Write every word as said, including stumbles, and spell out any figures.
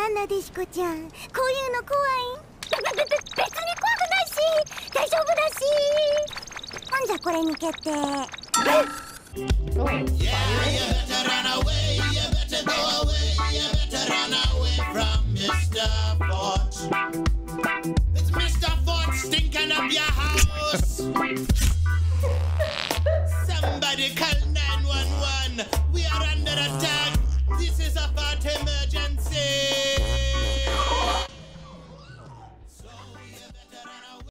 なでしこちゃん、こういうの怖い？べべべ別に怖くないし、大丈夫だし。ほんじゃこれに決定。 Yeah, you better run away, you better go away, you better run away from Mister Fox.